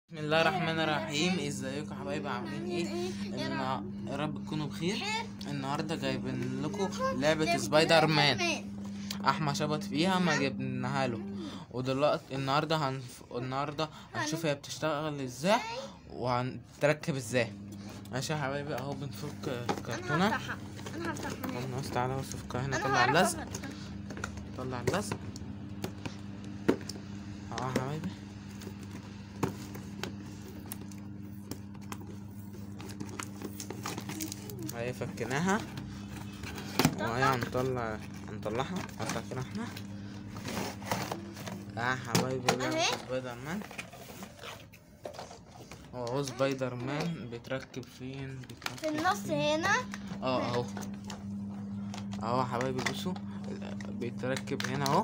بسم الله الرحمن الرحيم. ازيكم يا حبايبي؟ عاملين ايه؟ يا رب تكونوا بخير. النهارده جايبين لكم لعبه سبايدر مان. احمد شبط فيها ما جبناها له، ودلوقتي النهارده هنشوف هي بتشتغل ازاي وهنتركب ازاي. ماشي يا حبايبي، اهو بنفك كرتونه. انا هفتحها. خلاص تعالى بس فكها هنا. طلع اللزق، طلع اللزق اهو يا حبايبي. اهي فكناها وهي هنطلعها هنطلع كده احنا يا حبايبي. لعبة سبايدر مان اهو. سبايدر مان بيتركب فين؟ في النص هنا. اهو يا حبايبي، بصوا بيتركب هنا اهو.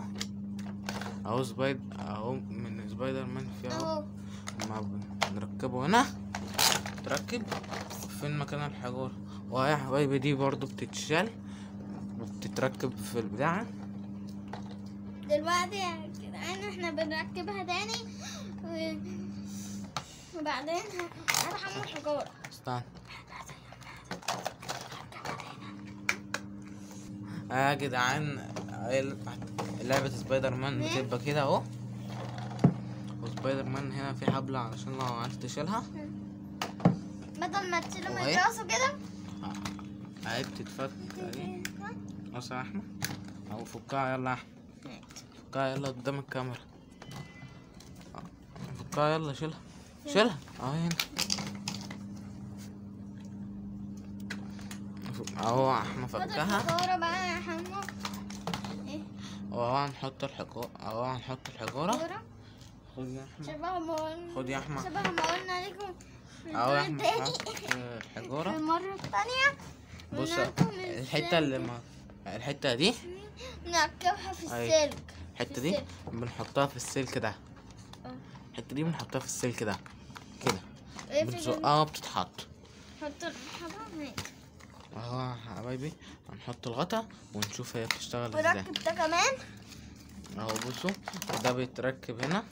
اهو من سبايدر مان في اهو. ما بنركبه هنا بتركب فين مكان الحجارة. وهي يا حبايبي دي برضو بتتشال وبتتركب في البتاعة. دلوقتي يا جدعان احنا بنركبها تاني وبعدين هنحمل الحجارة. استنى يا جدعان، لعبة سبايدر مان بتبقى كده اهو. وسبايدر مان هنا في حبل علشان لو عايز تشيلها بدل ما تشيله من راسه كده. اهي بتتفك اهي. بص يا احمد اهو، فكها يلا يا احمد، فكها يلا قدام الكاميرا. فكها يلا، شيلها اهو هنا اهو. احنا فكها الحجارة بقى يا حمو. اهو هنحط الحجارة اهو. هنحط الحجارة. خد يا احمد، خد يا احمد. شبه ما قلنا لكم اهو يا احمد، حط الحجارة المرة التانية. بص الحتة دي نركبها في السلك. الحتة دي بنحطها في السلك ده. الحتة دي بنحطها في السلك ده كده، بتزقها بتتحط. حط الحجارة اهو يا حبايبي. هنحط الغطا ونشوف هي بتشتغل ازاي. وركب ده كمان اهو بصوا، ده بيتركب هنا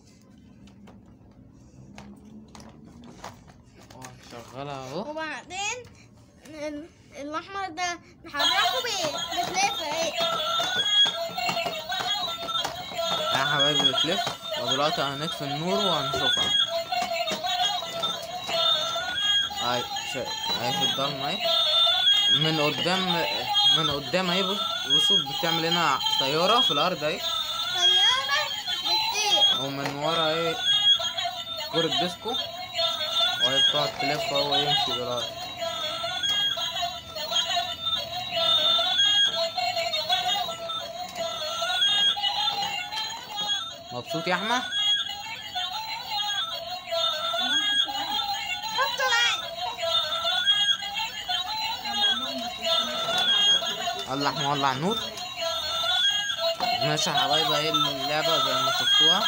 وهنشغلها اهو. وبعدين الاحمر ده نحركه بتلف اهي يا حبايبي بتلف. ودلوقتي هنطفي النور وهنشوفها. اهي في الضلمة اهي. من قدام اهي. بصوا بتعمل هنا طيارة في الارض اهي. طيارة بتطير. ومن ورا اهي كرة ديسكو، وهي بتقعد تلف اهو ويمشي دلوقتي. مبسوط يا احمد؟ حطوا لايك. الله احمد، ولع النور. ماشي يا حبايبي، اهي اللعبة زي ما شفتوها.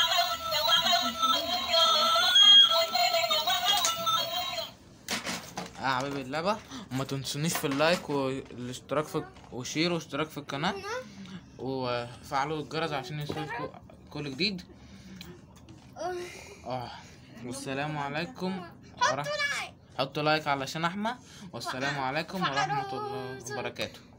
يا حبايبي اللعبة، وما تنسونيش في اللايك والاشتراك وشير واشتراك في القناة وفعلوا الجرس عشان يوصلكوا كل جديد. والسلام عليكم حطوا لايك. حطوا لايك علشان احمد. والسلام عليكم ورحمة الله وبركاته.